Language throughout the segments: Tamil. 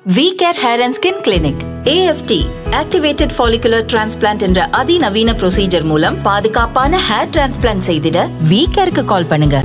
We care hair and skin clinic. AFT Activated Follicular Transplant என்ற அதிநவீன ப்ரொசீஜர் மூலம் பாதுகாப்பான ஹேர் டிரான்ஸ்பிளான்ட் செய்திட வி கேருக்கு கால் பண்ணுங்க.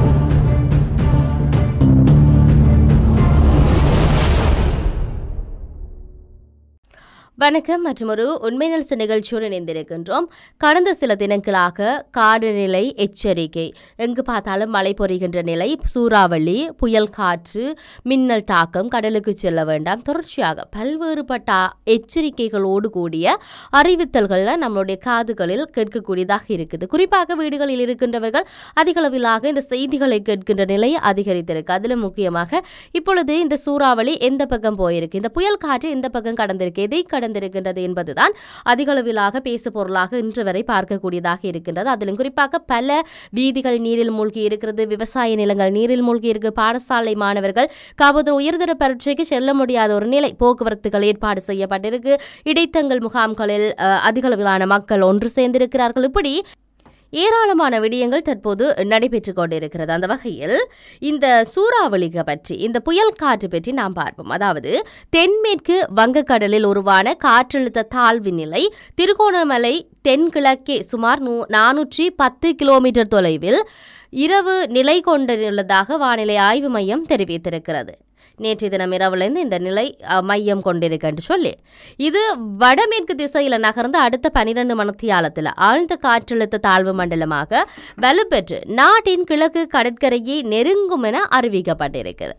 வணக்கம். மற்றொரு உண்மை நல்ச நிகழ்ச்சியோடு இணைந்திருக்கின்றோம். கடந்த சில தினங்களாக காலநிலை எச்சரிக்கை, எங்கு பார்த்தாலும் மழை பொழிகின்ற நிலை, சூறாவளி, புயல் காற்று, மின்னல் தாக்கம், கடலுக்கு செல்ல வேண்டாம், தொடர்ச்சியாக பல்வேறுபட்ட எச்சரிக்கைகளோடு கூடிய அறிவித்தல்கள் நம்மளுடைய காதுகளில் கேட்கக்கூடியதாக இருக்குது. குறிப்பாக வீடுகளில் இருக்கின்றவர்கள் அதிகளவிலாக இந்த செய்திகளை கேட்கின்ற நிலை அதிகரித்திருக்கு. அதிலும் முக்கியமாக இப்பொழுது இந்த சூறாவளி எந்த பக்கம் போயிருக்கு, இந்த புயல் காற்று எந்த பக்கம் கடந்திருக்கு, எதை இருக்கின்றது என்பதுதான் அதிகளவிலாக பேசு பொருளாக இன்று வரை பார்க்கக்கூடியதாக இருக்கின்றது. அதிலும் குறிப்பாக பல வீதிகள் நீரில் மூழ்கி இருக்கிறது, விவசாய நிலங்கள் நீரில் மூழ்கி இருக்கு, பாடசாலை மாணவர்கள் காவல்துறை உயர்தர பரீட்சைக்கு செல்ல முடியாத ஒரு நிலை, போக்குவரத்துகள் ஏற்பாடு செய்யப்பட்டிருக்கு, இடைத்தங்கள் முகாம்களில் அதிகளவிலான மக்கள் ஒன்று சேர்ந்திருக்கிறார்கள். இப்படி ஏராளமான விடயங்கள் தற்போது நடைபெற்றுக் கொண்டிருக்கிறது. அந்த வகையில் இந்த சூறாவளிகள் பற்றி, இந்த புயல் காற்று பற்றி நாம் பார்ப்போம். அதாவது தென்மேற்கு வங்கக்கடலில் உருவான காற்றழுத்த தாழ்வு நிலை திருகோணமலை தென்கிழக்கே சுமார் 410 கிலோமீட்டர் தொலைவில் இரவு நிலை கொண்டுள்ளதாக வானிலை ஆய்வு மையம் தெரிவித்திருக்கிறது. நேற்றைய தினம் இரவுலேருந்து இந்த நிலை மையம் கொண்டிருக்கு சொல்லி, இது வடமேற்கு திசையில் நகர்ந்து அடுத்த 12 மணித்தியாலத்தில் ஆழ்ந்த காற்றழுத்த தாழ்வு மண்டலமாக வலுப்பெற்று நாட்டின் கிழக்கு கடற்கரையை நெருங்கும் என அறிவிக்கப்பட்டிருக்கிறது.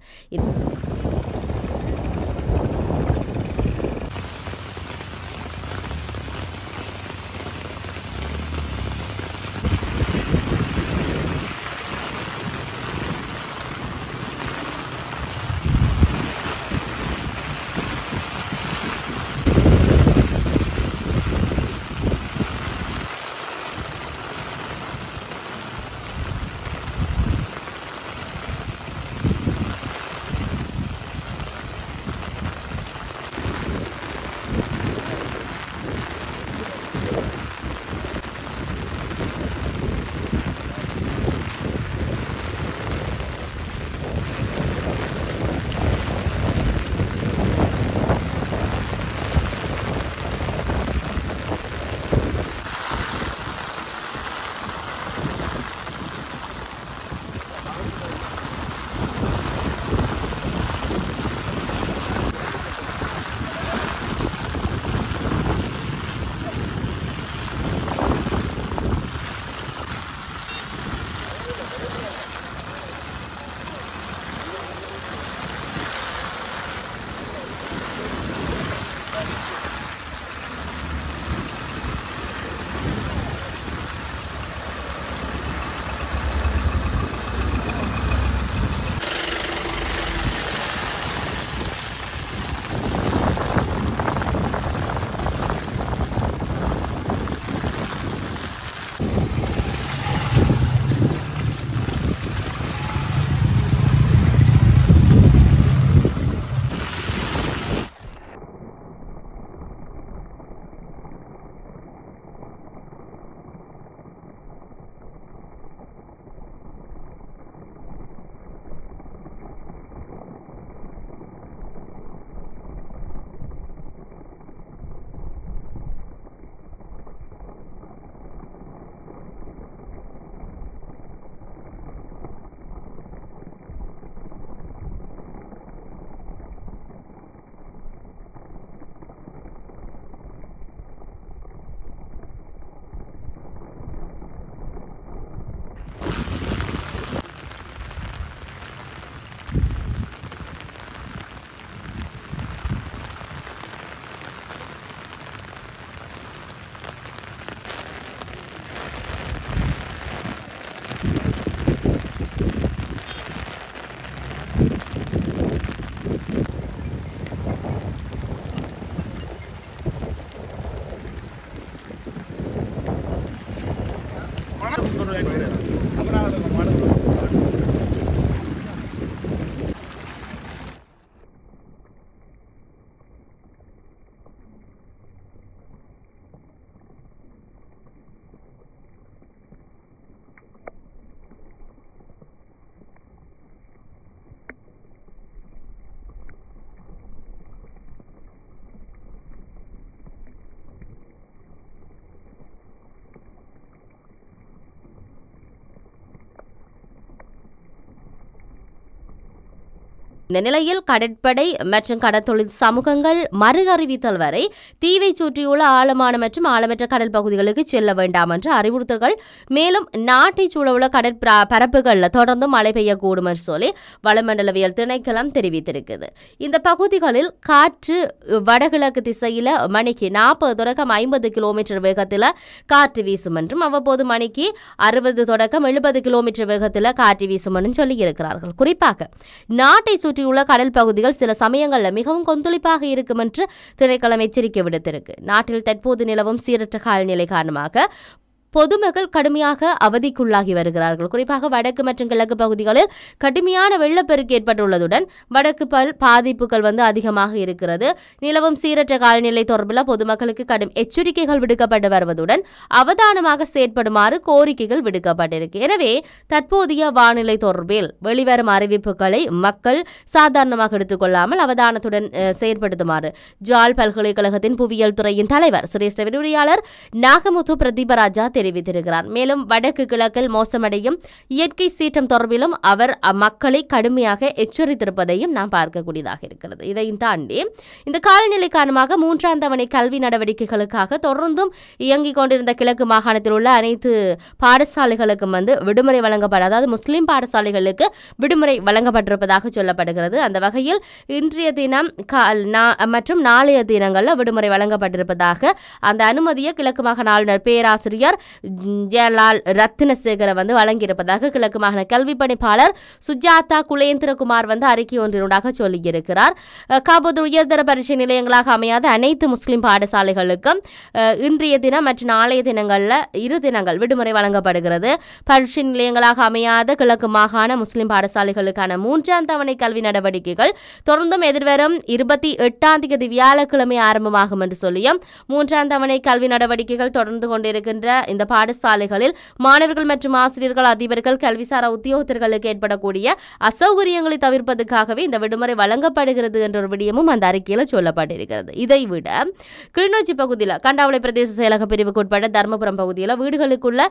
இந்த நிலையில் கடற்படை மற்றும் கடற்தொழில் சமூகங்கள் மறு அறிவித்தல் வரை தீவை சுற்றியுள்ள ஆழமான மற்றும் ஆழமற்ற கடல் பகுதிகளுக்கு செல்ல வேண்டாம் என்ற அறிவுறுத்தல்கள், மேலும் நாட்டை சூழவுள்ள கடற்பரப்புகளில் தொடர்ந்து மழை பெய்யக்கூடும் என்று சொல்லி வளிமண்டலவியல் திணைக்களம் தெரிவித்திருக்குது. இந்த பகுதிகளில் காற்று வடகிழக்கு திசையில் மணிக்கு 40 தொடக்கம் 50 கிலோமீட்டர் வேகத்தில் காற்று வீசும் என்றும் அவ்வப்போது மணிக்கு 60 தொடக்கம் 70 கிலோமீட்டர் வேகத்தில் காற்று வீசும் என்றும் சொல்லியிருக்கிறார்கள். குறிப்பாக நாட்டை சுற்றியுள்ள கடல் பகுதிகள் சில சமயங்களில் மிகவும் கொந்தளிப்பாக இருக்கும் என்று திணைக்களம் எச்சரிக்கை விடுத்திருக்கு. நாட்டில் தற்போது நிலவும் சீரற்ற காலநிலை காரணமாக பொதுமக்கள் கடுமையாக அவதிக்குள்ளாகி வருகிறார்கள். குறிப்பாக வடக்கு மற்றும் கிழக்கு பகுதிகளில் கடுமையான வெள்ளப்பெருக்கு ஏற்பட்டுள்ளதுடன் வடக்கு பாதிப்புகள் அதிகமாக இருக்கிறது. நிலவும் சீரற்ற காலநிலை தொடர்பில் பொதுமக்களுக்கு கடும் எச்சரிக்கைகள் விடுக்கப்பட்டு வருவதுடன் அவதானமாக செயற்படுமாறு கோரிக்கைகள் விடுக்கப்பட்டிருக்கு. எனவே தற்போதைய வானிலை தொடர்பில் வெளிவரும் அறிவிப்புகளை மக்கள் சாதாரணமாக எடுத்துக்கொள்ளாமல் அவதானத்துடன் செயற்படுத்துமாறு ஜாழ் பல்கலைக்கழகத்தின் புவியியல் துறையின் தலைவர் சிரேஷ்ட விரிவுரையாளர் நாகமுத்து பிரதீபராஜா தெரிவித்திருக்கிறார். மேலும் வடக்கு கிழக்கில் மோசமடையும் இயற்கை சீற்றம் தொடர்பிலும் அவர் மக்களை கடுமையாக எச்சரித்திருப்பதையும் நாம் பார்க்கக்கூடியதாக இருக்கிறது. இதையும் தாண்டி இந்த காலநிலை காரணமாக 3ஆம் தவணை கல்வி நடவடிக்கைகளுக்காக தொடர்ந்தும் இயங்கிக் கொண்டிருந்த கிழக்கு மாகாணத்தில் உள்ள அனைத்து பாடசாலைகளுக்கும் விடுமுறை அதாவது முஸ்லிம் பாடசாலைகளுக்கு விடுமுறை வழங்கப்பட்டிருப்பதாக சொல்லப்படுகிறது. அந்த வகையில் இன்றைய தினம் மற்றும் நாளைய தினங்களில் விடுமுறை வழங்கப்பட்டிருப்பதாக அந்த அனுமதியை கிழக்கு மாகாண ஆளுநர் பேராசிரியர் ஜெயலால் ரத்தினசேகர வழங்கியிருப்பதாக கிழக்கு மாகாண கல்வி பணிப்பாளர் சுஜாதா குலேந்திரகுமார் அறிக்கை ஒன்றினூடாக சொல்லியிருக்கிறார். காபூர் உயர்தர பரீட்சை நிலையங்களாக அமையாத அனைத்து முஸ்லிம் பாடசாலைகளுக்கும் இன்றைய தினம் மற்றும் நாளைய தினங்களில் 2 தினங்கள் விடுமுறை வழங்கப்படுகிறது. பரீட்சை நிலையங்களாக அமையாத கிழக்கு மாகாண முஸ்லிம் பாடசாலைகளுக்கான 3ஆம் தவணை கல்வி நடவடிக்கைகள் தொடர்ந்தும் எதிர்வரும் 28ஆம் தேதி வியாழக்கிழமை ஆரம்பமாகும் என்று சொல்லியும் 3ஆம் தவணை கல்வி நடவடிக்கைகள் தொடர்ந்து கொண்டிருக்கின்ற இந்த பாடசாலைகளில் மாணவர்கள் மற்றும் ஆசிரியர்கள், அதிபர்கள், கல்விசாரா உத்தியோகத்தர்களுக்கு ஏற்படக்கூடிய அசௌகரியங்களை தவிர்ப்பதற்காகவே இந்த விடுமுறை வழங்கப்படுகிறது என்ற ஒரு விடயமும் அந்த அறிக்கையில் சொல்லப்பட்டிருக்கிறது. இதைவிட கிளிநொச்சி பகுதியில் கண்டாவளை பிரதேச செயலக பிரிவுக்கு உட்பட்ட தர்மபுரம் பகுதியில் வீடுகளுக்குள்ள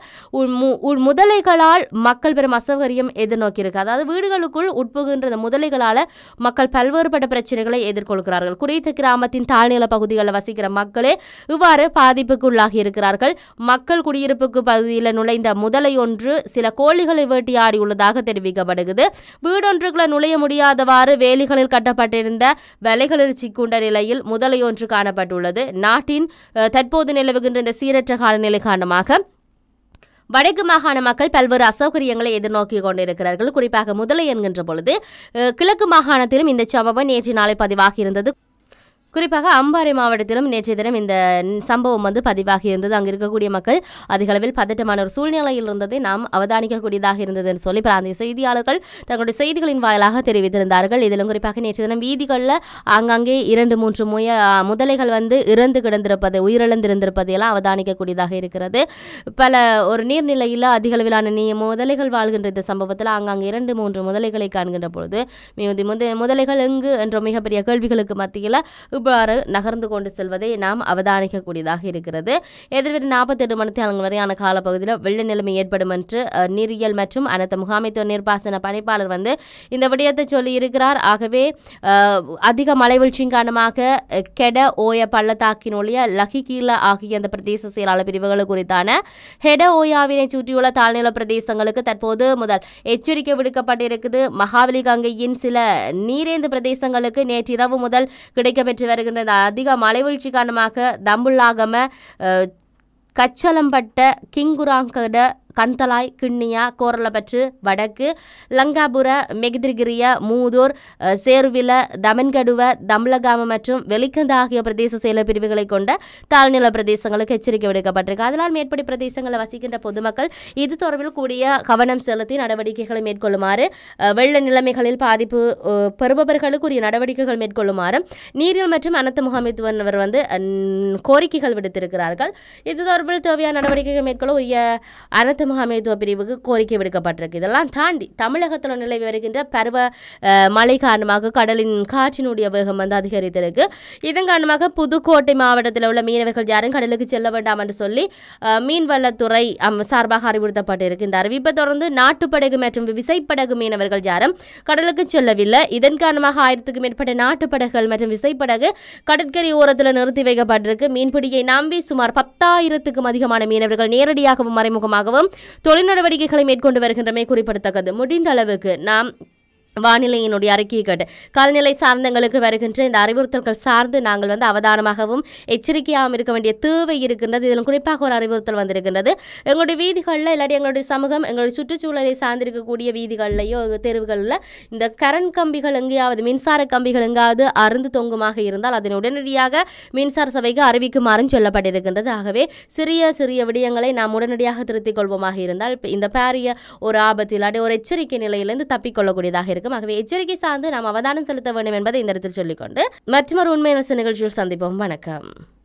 முதலைகளால் மக்கள் பெரும் அசௌகரியம் எதிர்நோக்கியிருக்கு. அதாவது வீடுகளுக்குள் உட்புகின்ற இந்த முதலைகளால் மக்கள் பல்வேறுபட்ட பிரச்சனைகளை எதிர்கொள்கிறார்கள். குறித்த கிராமத்தின் தாழ்நில பகுதிகளில் வசிக்கிற மக்களே இவ்வாறு பாதிப்புக்குள்ளாகி இருக்கிறார்கள். மக்கள் குடியிருப்புக்கு பகுதியில் நுழைந்த முதலை ஒன்று சில கோழிகளை வேட்டையாடியுள்ளதாக தெரிவிக்கப்படுகிறது. வீடொன்றுக்குள்ள நுழைய முடியாதவாறு வேலிகளில் கட்டப்பட்டிருந்த வலைகளில் சிக்குண்ட நிலையில் முதலை ஒன்று காணப்பட்டுள்ளது. நாட்டின் தற்போது நிலவுகின்ற இந்த சீரற்ற காலநிலை காரணமாக வடக்கு மாகாண மக்கள் பல்வேறு அசௌகரியங்களை எதிர்நோக்கி கொண்டிருக்கிறார்கள். குறிப்பாக முதலை என்கின்ற பொழுது கிழக்கு மாகாணத்திலும் இந்த சம்பவம் நேற்று நாளில் பதிவாகி இருந்தது. குறிப்பாக அம்பாறை மாவட்டத்திலும் நேற்றைய தினம் இந்த சம்பவம் பதிவாகி இருந்தது. அங்கு இருக்கக்கூடிய மக்கள் அதிக அளவில் பதட்டமான ஒரு சூழ்நிலையில் இருந்ததை நாம் அவதானிக்கக்கூடியதாக இருந்தது என்று சொல்லி பிராந்திய செய்தியாளர்கள் தங்களுடைய செய்திகளின் வாயிலாக தெரிவித்திருந்தார்கள். இதிலும் குறிப்பாக நேற்றைய தினம் வீதிகளில் ஆங்காங்கே 2-3 முதலைகள் இறந்து கிடந்திருப்பது, உயிரிழந்திருந்திருப்பதையெல்லாம் அவதானிக்கக்கூடியதாக இருக்கிறது. ஒரு நீர்நிலையில் அதிக அளவிலான முதலைகள் வாழ்கின்ற இந்த சம்பவத்தில் ஆங்காங்கே 2-3 முதலைகளை காண்கின்ற பொழுது முதலைகள் எங்கு என்ற மிகப்பெரிய கேள்விகளுக்கு மத்தியில் இவ்வாறு நகர்ந்து கொண்டு செல்வதை நாம் அவதானிக்கக்கூடியதாக இருக்கிறது. எதிர்வரும் 48 மணித்தியாலங்கள் வரையான காலப்பகுதியில் வெள்ள நிலைமை ஏற்படும் என்று நீரியல் மற்றும் அனைத்து முகாமைத்துவ நீர்ப்பாசன பணிப்பாளர் இந்த விடயத்தை சொல்லியிருக்கிறார். ஆகவே அதிக மழைவீழ்ச்சியின் காரணமாக கெட ஓய பள்ளத்தாக்கினுடைய லகிகீல ஆகிய அந்த பிரதேச செயலாளர் பிரிவுகள் குறித்தான ஹெட ஓயாவினை சுற்றியுள்ள தாழ்நில பிரதேசங்களுக்கு தற்போது முதல் எச்சரிக்கை விடுக்கப்பட்டிருக்குது. மகாவலி கங்கையின் சில நீரேந்து பிரதேசங்களுக்கு நேற்றிரவு முதல் கிடைக்கப்பெற்று வருகின்ற அதிக மழைவீழ்ச்சி காரணமாக தம்புல்லாகம, கச்சலம்பட்ட, கிங்குராங்கட, கந்தலாய், கிண்ணியா, கோரலபற்று, வடக்கு, லங்காபுர, மெகிதிரிகிரிய, மூதூர், சேருவில, தமன்கடுவ, தம்லகாம மற்றும் வெலிக்கந்த ஆகிய பிரதேச செயல பிரிவுகளை கொண்ட தாழ்நில பிரதேசங்களுக்கு எச்சரிக்கை விடுக்கப்பட்டிருக்கு. அதனால் மேற்படி பிரதேசங்களில் வசிக்கின்ற பொதுமக்கள் இது தொடர்பில் கூடிய கவனம் செலுத்தி நடவடிக்கைகளை மேற்கொள்ளுமாறு, வெள்ள நிலைமைகளில் பாதிப்பு பெறுபவர்களுக்குரிய நடவடிக்கைகள் மேற்கொள்ளுமாறு நீரியல் மற்றும் அனைத்து முகாமைத்துவவர் கோரிக்கைகள் விடுத்திருக்கிறார்கள். இது தொடர்பில் தேவையான நடவடிக்கைகள் மேற்கொள்ள உரிய அனைத்து மாவட்ட முகாமைத்துவ பிரிவுக்கு கோரிக்கை விடுக்கப்பட்டிருக்கு. இதெல்லாம் தாண்டி தமிழகத்தில் நிலவி வருகின்ற பருவ மழை காரணமாக கடலின் காற்றினுடைய வேகம் அதிகரித்திருக்கு. இதன் காரணமாக புதுக்கோட்டை மாவட்டத்தில் உள்ள மீனவர்கள் யாரும் கடலுக்கு செல்ல வேண்டாம் என்று சொல்லி மீன்வளத்துறை சார்பாக அறிவுறுத்தப்பட்டிருக்கு. இந்த அறிவிப்பை தொடர்ந்து நாட்டுப்படகு மற்றும் விசைப்படகு மீனவர்கள் யாரும் கடலுக்கு செல்லவில்லை. இதன் காரணமாக 1000க்கும் மேற்பட்ட நாட்டுப்படகுகள் மற்றும் விசைப்படகு கடற்கரை ஓரத்தில் நிறுத்தி வைக்கப்பட்டிருக்கு. மீன்பிடியை நம்பி சுமார் 10,000க்கும் அதிகமான மீனவர்கள் நேரடியாகவும் மறைமுகமாகவும் தொழில் நடவடிக்கைகளை மேற்கொண்டு வருகின்றமை குறிப்பிடத்தக்கது. முடிந்த அளவுக்கு நாம் வானிலையினுடைய அறிக்கையை கேட்டு காலநிலை சார்ந்தங்களுக்கு வருகின்ற இந்த அறிவுறுத்தல்கள் சார்ந்து நாங்கள் அவதானமாகவும் எச்சரிக்கையாகவும் இருக்க வேண்டிய தேவை இருக்கின்றது. இதில் குறிப்பாக ஒரு அறிவுறுத்தல் வந்திருக்கின்றது. எங்களுடைய வீதிகளில் இல்லாட்டி எங்களுடைய சமூகம் எங்களுடைய சுற்றுச்சூழலை சார்ந்திருக்கக்கூடிய வீதிகளிலேயோ தெருவுகளில் இந்த கரண்ட் கம்பிகள் எங்கேயாவது மின்சார கம்பிகள் எங்காவது அருந்து தொங்குமாக இருந்தால் அதனை உடனடியாக மின்சார சபைக்கு அறிவிக்குமாறும் சொல்லப்பட்டிருக்கின்றது. ஆகவே சிறிய சிறிய விடயங்களை நாம் உடனடியாக திருத்திக் கொள்வோமாக இருந்தால் இந்த பாரிய ஒரு ஆபத்தில் ஒரு எச்சரிக்கை நிலையிலிருந்து தப்பிக்கொள்ளக்கூடியதாக இருக்கும். ஆகவே எச்சரிக்கை சார்ந்து நாம் அவதானம் செலுத்த வேண்டும் என்பதை இந்த இடத்தில் சொல்லிக்கொண்டு மற்றொரு உண்மையான நிகழ்ச்சியில் சந்திப்போம். வணக்கம்.